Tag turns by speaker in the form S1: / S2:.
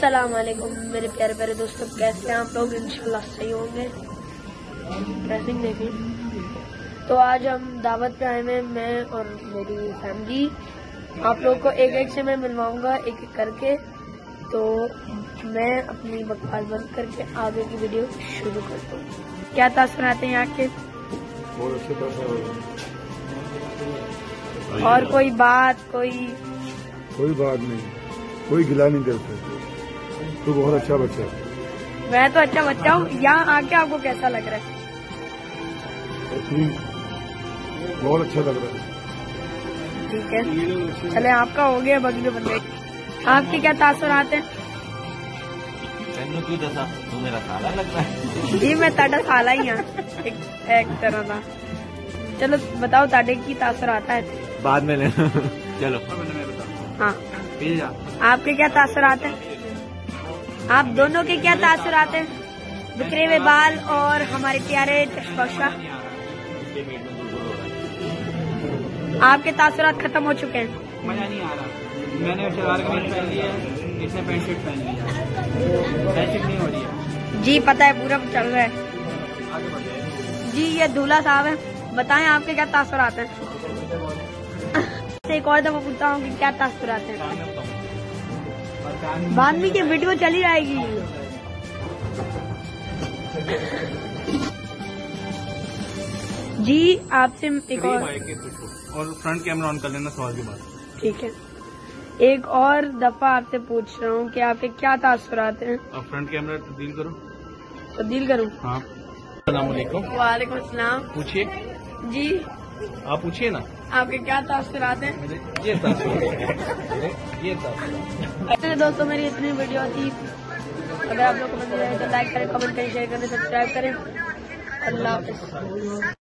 S1: अस्सलाम वालेकुम मेरे प्यारे प्यारे दोस्तों, कैसे हैं आप लोग? इंशाल्लाह सही होंगे। ड्रेसिंग देखिए। तो आज हम दावत पे आए हैं, मैं और मेरी फैमिली। आप लोगों को एक एक से मैं मिलवाऊंगा, एक एक करके। तो मैं अपनी बकवास बंद करके आगे की वीडियो शुरू करता हूँ। क्या तासुर आते हैं यहाँ के? और कोई बात
S2: नहीं, कोई गिला नहीं करते। तो बहुत अच्छा बच्चा है।
S1: मैं तो अच्छा बच्चा हूँ। यहाँ आके आपको कैसा लग रहा है?
S2: बहुत अच्छा लग रहा है।
S1: ठीक है, चले आपका हो गया, बगले बंदे आपके क्या तासुर आते हैं?
S3: तू मेरा साला लग रहा है।
S1: जी मैं ताड़ा साला ही हाँ, एक तरह का। चलो बताओ, ताड़े की तासुर आता है?
S3: बाद में लेना। चलो
S1: हाँ, आपके क्या तासुर आते हैं? आप दोनों के क्या तासुर आते हैं? बिखरे हुए बाल और हमारे प्यारे चशबक्षा। आपके तासुरात खत्म हो चुके हैं?
S4: मजा नहीं आ रहा। मैंने शलवार कमीज पहन ली है, इसने पैंट शर्ट पहन लिया, पैंट नहीं हो रही है।
S1: जी पता है, पूरा चल रहा है। जी ये दूल्हा साहब है, बताएं आपके क्या तासुर आते हैं? एक और दफा पूछता हूँ कि क्या तासुर आते हैं? बाद में की वीडियो चली जाएगी। जी आपसे एक
S4: और फ्रंट कैमरा ऑन कर लेना सवाल के बाद। ठीक है,
S1: एक और दफा आपसे पूछ रहा हूँ कि आपके क्या तासुर आते हैं?
S4: और फ्रंट कैमरा तब्दील करो।
S1: तब्दील करूँ?
S4: हाँ। अस्सलाम वालेकुम।
S1: वालेकुम अस्सलाम।
S4: पूछिए।
S1: जी
S4: आप पूछिए ना।
S1: आपके क्या तासुर आते हैं?
S4: ये
S1: अच्छा दोस्तों, मेरी इतनी वीडियो थी। अगर आप लोग को पसंद आए तो लाइक करें, कमेंट करें, शेयर करें, सब्सक्राइब करें। अल्लाह हाफ़िज़।